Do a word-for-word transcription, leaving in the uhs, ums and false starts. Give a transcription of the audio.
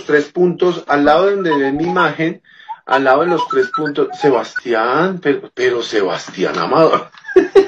tres puntos, al lado de donde ven mi imagen, al lado de los tres puntos, Sebastián, pero, pero Sebastián Amador.